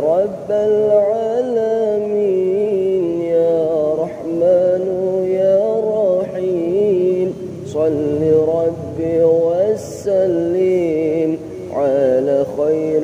رب العالمين يا رحمن يا رحيم صل ربي وسلم على خير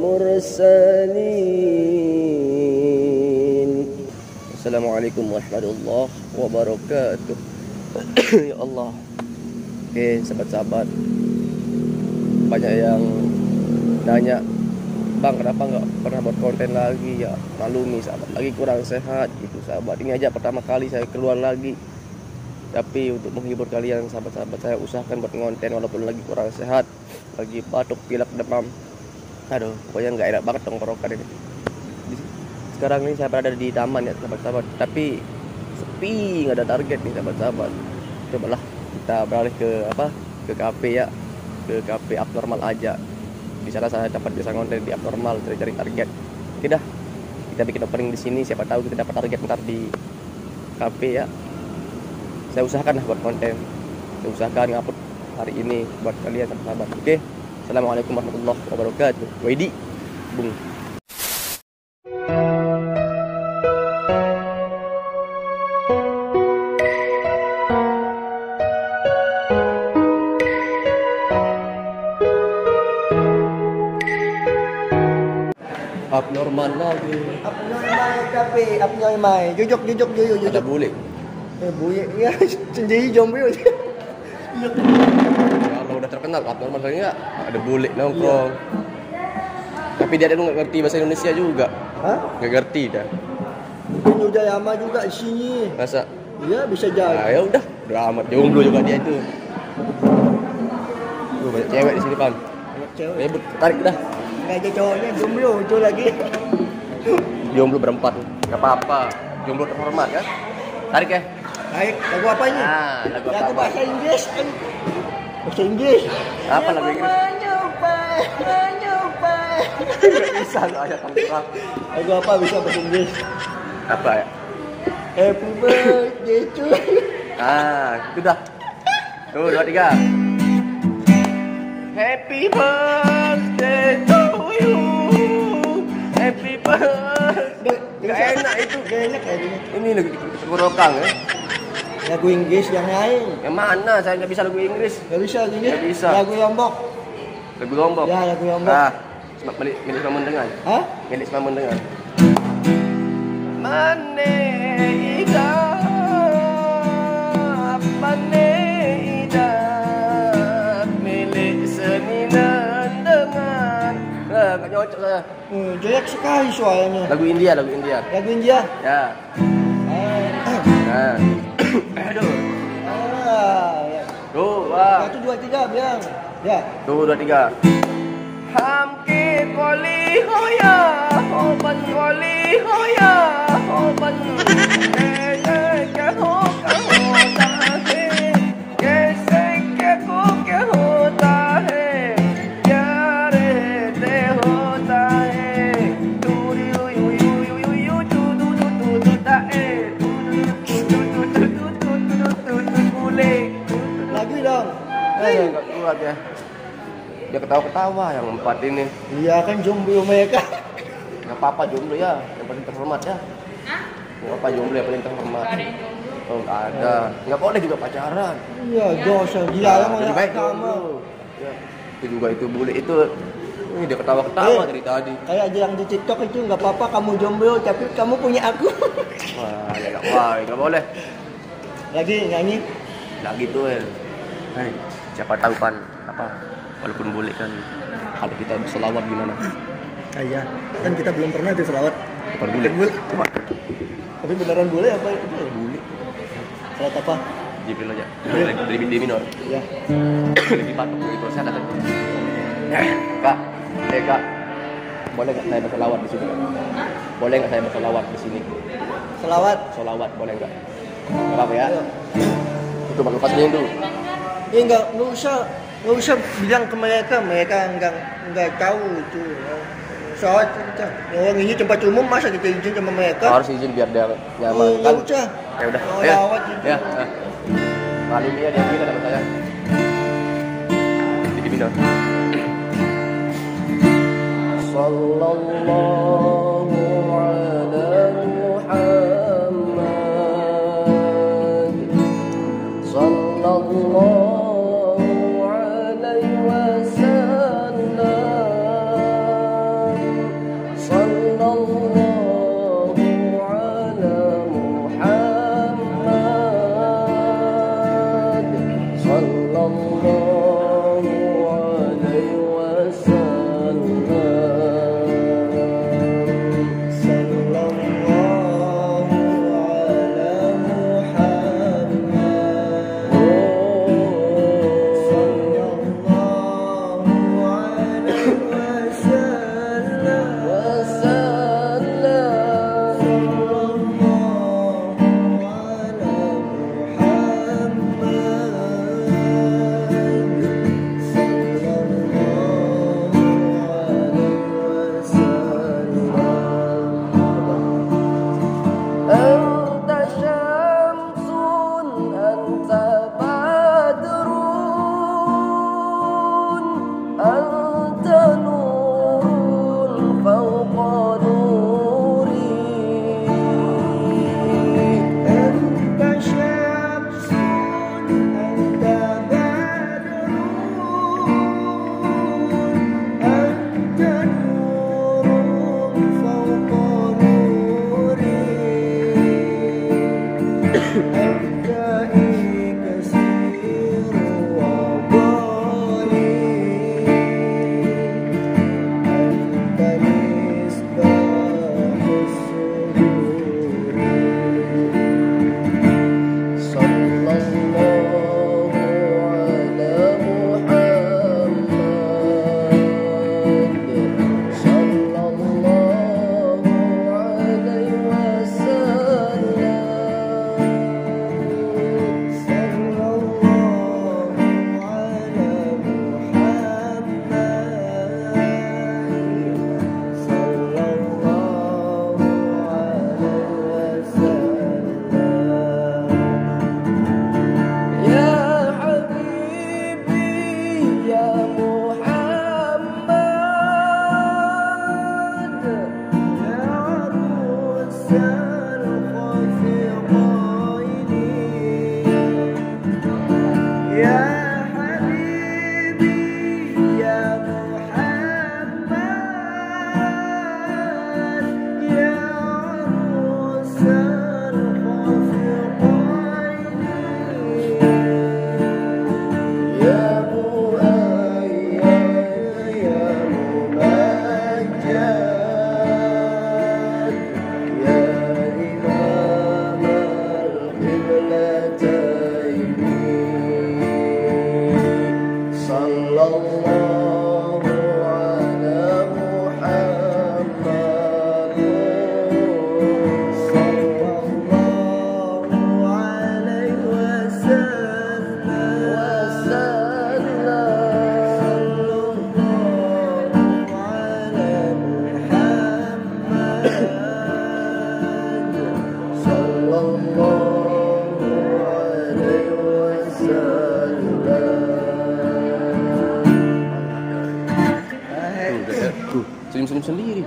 المرسلين. Assalamualaikum warahmatullahi wabarakatuh. Ya Allah. Oke, sahabat-sahabat, banyak yang nanya, Bang, kenapa nggak pernah buat konten lagi? Ya maklumi sahabat, lagi kurang sehat gitu sahabat. Ini aja pertama kali saya keluar lagi, tapi untuk menghibur kalian sahabat-sahabat, saya usahakan buat konten walaupun lagi kurang sehat, lagi batuk, pilek, demam. Aduh, pokoknya nggak enak banget tenggorokan ini. Sekarang ini saya berada di taman ya sahabat-sahabat, tapi sepi, nggak ada target nih sahabat-sahabat. Cobalah kita beralih ke kafe ya, ke kafe abnormal aja. Di sana saya dapat bisa konten di abnormal, cari target. Oke dah, kita bikin opening di sini, siapa tahu kita dapat target ntar di kafe ya. Saya usahakan lah buat konten, saya usahakan ngupload hari ini buat kalian sahabat. Oke, assalamualaikum warahmatullahi wabarakatuh. Widi, bung. Abnormal lagi. Abnormal kafe, abnormal. Jujur. Ada bule. Bule ya sendiri jomblo. Kalau udah terkenal abnormal lagi nggak? Ada bule nongkrong. Tapi dia nggak ngerti bahasa Indonesia juga. Hah? Nggak ngerti dah. Mungkin udah lama juga di sini. Masa? Iya bisa jadi. Nah, ya udah amat jomblo juga dia itu. Banyak cewek di sini pan. Banyak cewek. Ribut, tarik dah. Nggak ada cowoknya jomblo itu lagi. Jomblo berempat, nggak apa-apa. Jomblo terhormat ya. Tarik ya. Baik, lagu apa ini? Nah, lagu apa? Lagu bahasa Inggris kan. Bahasa Inggris. Apa lagu Inggris? Menyoba. Nggak bisa lu ayat tentang. Lagu apa bisa bahasa Inggris? Apa ya? Happy birthday to you. Itu dah. Tuh, 2, 3. Happy birthday to you. Happy birthday. Gak enak itu. Gak enak kayak gini. Ini lagi tenggorokan ya. Lagu Inggris yang lain. Yang mana? Saya nggak bisa lagu Inggris. Gak bisa gini. Nggak bisa. Lagu Lombok. Lagu Lombok. Ya, lagu Lombok. Milik sama mendengar. Hah? Milik sama mendengar. Mane idap milik seni dengan. Nggak cocok saya. Jelek sekali suaranya. Lagu India. Lagu India. Ya. Nah. Aduh. Ya. Tuh, wah. 1, 2, 3 bilang. Ya. Tuh, 2, 3. Hamki koli hoya, hoban koli hoya, hoban. Ke ho tahe, kaise ke hota hai, yare te hota hai. Turi yu tu tae, tu bule. Lagi dong. Enggak kuat ya. Dia ketawa-ketawa yang empat ini. Iya kan jomblo mereka. Nggak apa-apa jomblo ya, yang paling terhormat ya. Nggak apa jomblo yang paling terhormat. Oh nggak ada. Nggak boleh juga pacaran. Iya dosa dilarang oleh Lebih baik agama. jomblo. Ya. Itu juga itu bule itu. Ini dia ketawa-ketawa dari tadi. Kayak aja yang di TikTok itu nggak apa-apa kamu jomblo tapi kamu punya aku. Wah nggak boleh. Lagi nyanyi. Lagi tuh Hei, siapa tahu pan apa? Walaupun boleh kan, kalau kita berselawat gimana? Iya, kan kita belum pernah tuh selawat. Bukan boleh. Coba. Tapi beneran boleh apa itu? Boleh. Selawat apa? Jibril aja. Dari D minor. Ya. Lebih batuk dari dosa datang. Kak, Kak. Boleh nggak saya berselawat di sini? Boleh nggak saya berselawat di sini? Selawat. Solawat boleh nggak? Nggak apa ya? Itu baru lepas dulu. Ya nggak usah bilang ke mereka nggak tahu itu. Soal kita orang ini tempat umum masa kita izin sama mereka? Harus izin biar dia nyaman Ya kan? udah. Ya udah. Lawat gitu. Ya. Kali ini dia bilang sama saya. Di minor. Sallallahu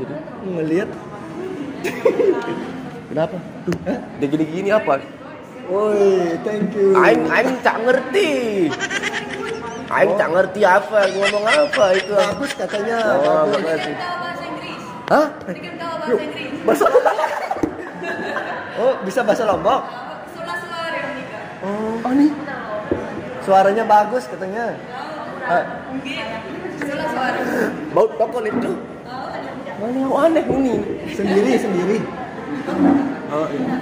gitu? Ngelihat. Kenapa? Tuh, dia gini-gini apa? Woi, thank you. Aing tak ngerti. Aing tak ngerti apa, ngomong apa itu. Bagus katanya. Oh, Bagus. makasih. Tahu bahasa Inggris. Hah? Bikin tahu bahasa Inggris. Bahasa Oh, bisa bahasa Lombok. Solar yang nikah. Oh, nih. Suaranya bagus katanya. Mungkin. Solar. Bau toko itu. Mana yang aneh ini? Sendiri. Oh, iya.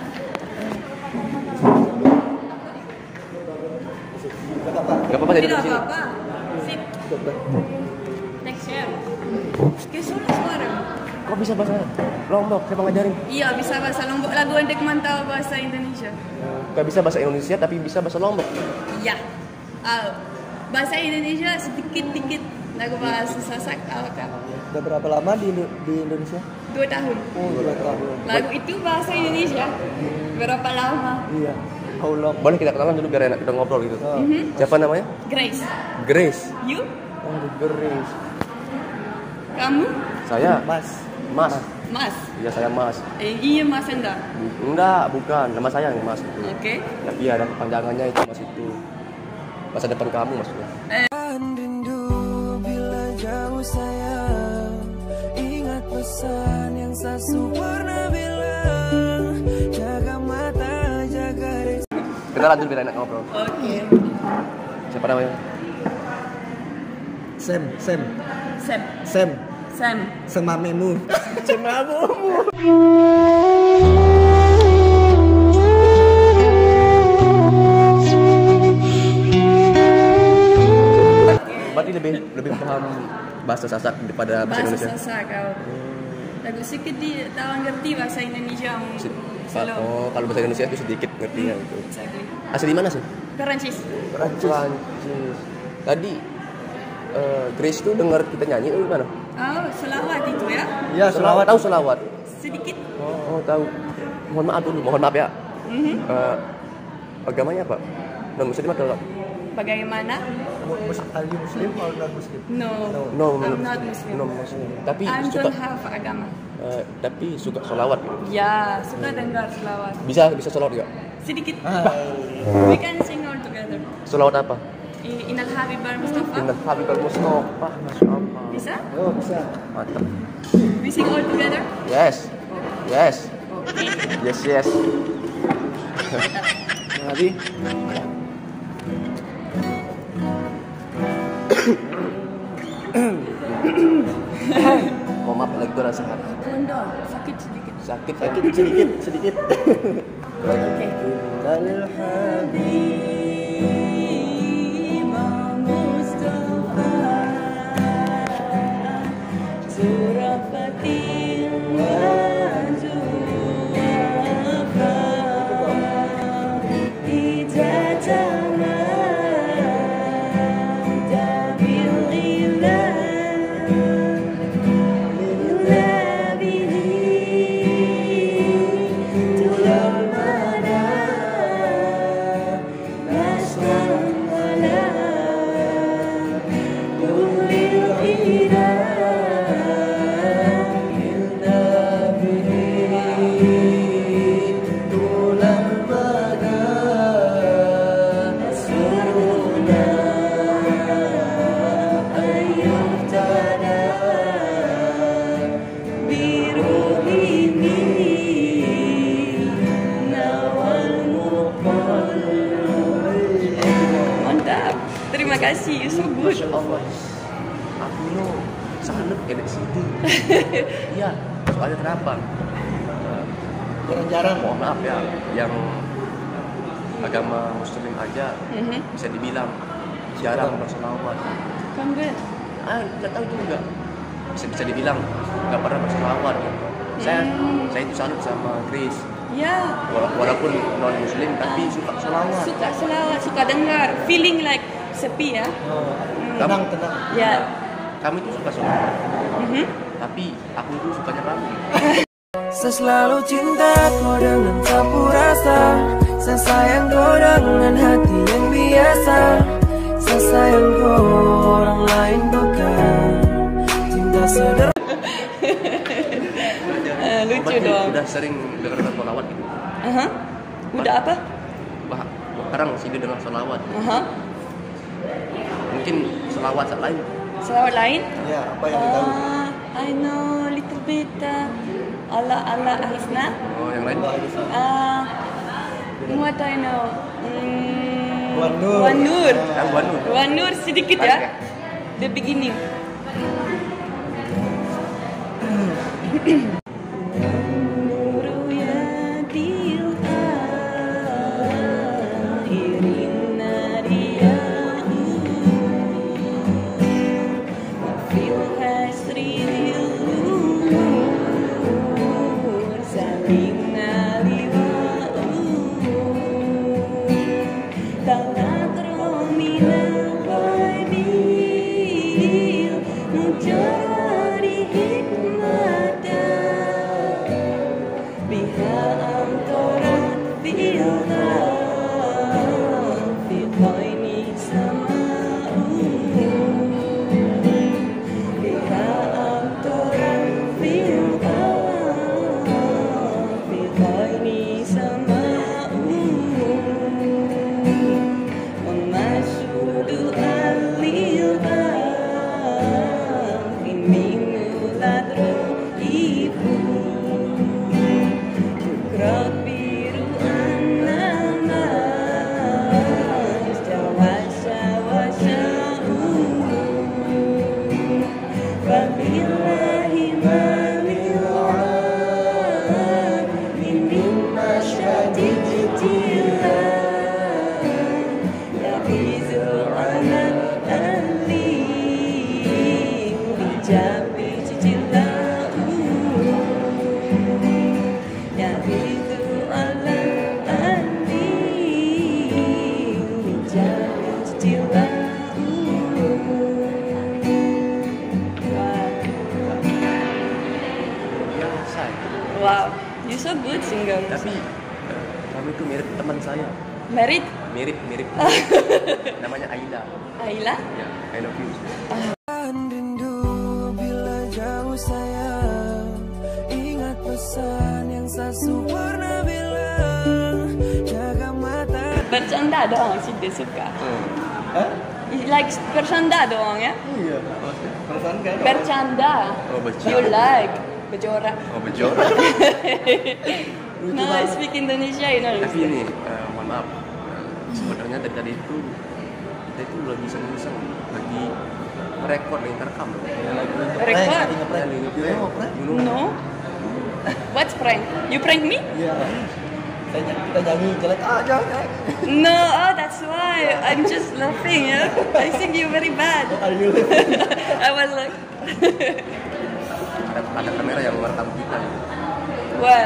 Gak apa-apa jadi di Tidak sini. apa-apa. Sip. Next year. Oke, suara. Kok bisa bahasa Lombok? Siapa ngajarin? Iya, bisa bahasa Lombok. Lagu untuk mantau bahasa Indonesia. Gak bisa bahasa Indonesia tapi bisa bahasa Lombok. Iya. Bahasa Indonesia sedikit-dikit. Lagu bahasa Sasak tahu tak? Udah berapa lama di Indonesia? 2 tahun. Oh, 2 tahun. Lagu itu bahasa Indonesia. Berapa lama? Iya. How long? Boleh kita kenalan dulu biar enak kita ngobrol gitu. Oh. Siapa namanya? Grace. Grace. You? Oh, Grace. Kamu? Saya Mas. Mas. Mas. Iya, saya Mas. Iya, Mas Enda. Enggak, bukan. Nama saya nih Mas. Oke. Tapi ada kepanjangannya itu Mas itu. Masa depan kamu maksudnya. Rindu bila jauh sayang, ingat pesan yang Sasu pernah bilang, jaga mata, jaga rasa. Kita lanjut biar enak ngobrol. Oke. Siapa namanya? Sam. Sam. Semamemu. Berarti lebih paham bahasa Sasak daripada bahasa Bahasa Indonesia. Sasak kau. Lagu sedikit di tahu ngerti bahasa Indonesia. Selalu. Oh, kalau bahasa Indonesia itu sedikit ngertinya gitu. Exactly. Asli di mana sih? Perancis. Prancis. Tadi Grace tuh dengar kita nyanyi itu gimana? Oh, selawat itu ya? Iya, selawat. Tahu selawat? Sedikit. Oh, tahu. Mohon maaf dulu, mohon maaf ya. Agamanya apa? Non Muslim atau Bagaimana? Ali Muslim atau non Muslim? No. no? I'm not Muslim. No Muslim. Tapi I suka don't have agama. tapi suka selawat gitu. Ya, suka dengar selawat. Bisa selawat enggak? Sedikit. Ah. We can sing all together. Selawat apa? Inal Habibur Mustafa. Inna Habibal Mustafa. Masyaallah. Bisa? Oh, bisa. Mantap. We sing all together. Yes. Yes. Okay. Yes. Nabi. Oh, maaf lagi gue rasa Kondom, sakit sedikit. sakit. Sedikit. Oke. Innal Habib Mustafa Surafatin wajufa Ijatama Dabil ilah Mantap. Terima kasih. You so good. Masya Allah. Aku lo sangat enak sini. Iya. Soalnya kenapa? jarang-jarang. Mohon maaf ya, yang agama Muslim aja bisa dibilang jarang berselawat. Congrats. Nggak tahu juga. Bisa dibilang nggak pernah berselawat. Saya itu salut sama Grace. Ya. Walaupun non Muslim tapi suka selawat. Suka selawat, suka dengar. Feeling like sepi ya. Tenang. Ya. Kami itu suka selawat. Tapi aku itu sukanya kamu. Saya selalu cinta kau dengan sapu rasa, saya sayang kau dengan hati yang biasa. Saya sayang kau, orang lain bukan. Cinta sederhana. lucu berarti dong. udah sering dengar sholawat gitu. Aha. Udah apa? Wah, sekarang sih dia dengar sholawat. Aha. Mungkin sholawat lain. Selawat lain? Ya, apa yang ditahu? I know little bit Allah Allah Ahsna. Oh, yang lain? What I know? Wan Nur. Wan Nur. Yang Wan Nur. Wan Nur sedikit Baik, ya. The beginning. Wow, you so good singer. Tapi kamu itu mirip teman saya. Married? Mirip. Namanya Aila. Aila? Ya, I love you. Rindu bila jauh sayang, ingat pesan yang Sasu pernah bilang, jaga mata. Bercanda doang sih dia suka. Hah? Like bercanda doang ya? Iya. Perasaan kan? Bercanda. Oh, bercanda. You like berjorak. Oh, berjorak. No, I speak Indonesia, you know. Tapi ini, mohon maaf. Sebenarnya dari tadi itu kita itu lagi iseng-iseng lagi merekod, lagi ngerekam. Record? No. No. What's prank? You prank me? Iya. Kita nyanyi jelek aja kan? No, oh that's why. I'm just laughing, yeah. I think you're very bad. Are you? I was like, Ada kamera yang merekam kita. what?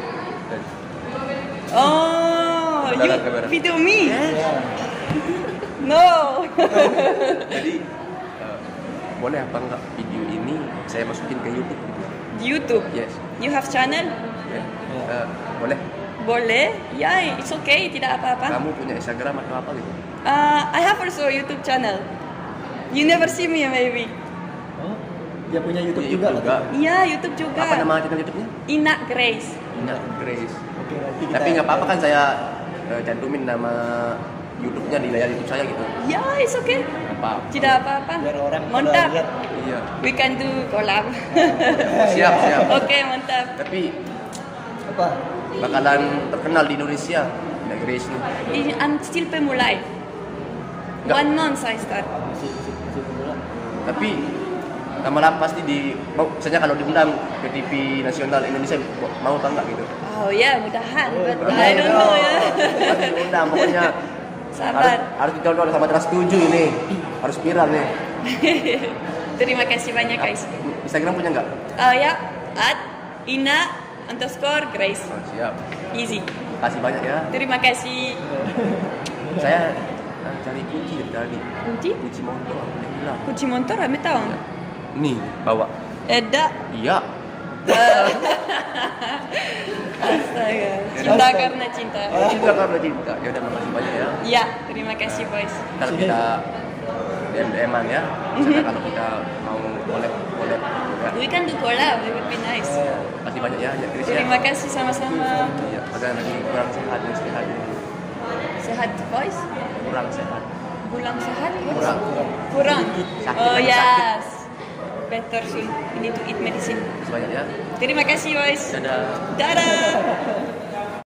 Oh, Ada you kamera. video me? Iya. No. Jadi boleh apa enggak video ini saya masukin ke YouTube gitu? YouTube. Yes. You have channel? Ya. Boleh. Boleh? Ya, it's okay. Tidak apa-apa. Kamu punya Instagram atau apa gitu? I have also YouTube channel. You never see me maybe. Oh, dia punya YouTube Iya, juga. juga. Iya, YouTube juga. Apa nama channel YouTube-nya? Ina Grace. Ina Grace. Oke, nanti kita. Tapi nggak apa-apa kan saya cantumin nama YouTube-nya di layar YouTube saya gitu. Ya, it's okay. Apa? Tidak apa-apa. Biar orang pada Mantap. lihat. Iya. We can do collab. Siap. Oke, mantap. Tapi Apa? bakalan terkenal di Indonesia, Ina Grace nih. I'm still pemulai. Nggak. 1 month I start. Masih pemula. Tapi lama-lama pasti misalnya kalau diundang ke TV nasional Indonesia mau apa enggak gitu? Oh ya, mudahan. But Oh, I don't know ya. Pasti diundang pokoknya. Sabar. Harus ditonton sama Trans 7 ini. Harus viral nih. Terima kasih banyak guys. Instagram punya enggak? Ya, @ina_grace. Oh, siap. Easy. Kasih banyak ya. Terima kasih. Saya cari kunci dari tadi. Kunci? Kunci motor udah hilang. Kunci motor kami tahu. Nih, bawa. Eda. Iya. Astaga. Cinta karena cinta. Cinta karena cinta. Ya udah, makasih banyak ya. Ya, terima kasih boys. Ntar kita DM-an ya. Misalnya kalau kita mau collab ya. We can do collab, it would be nice. Makasih banyak ya Chris ya. Terima kasih sama-sama. Iya, agak lagi kurang sehat nih sehat ini. Sehat voice? Kurang sehat. Kurang sehat? Kurang. Sakit, Oh sakit. yes. Better soon. We need to eat medicine. Makasih banyak ya. Terima kasih, guys. Dadah. Dadah.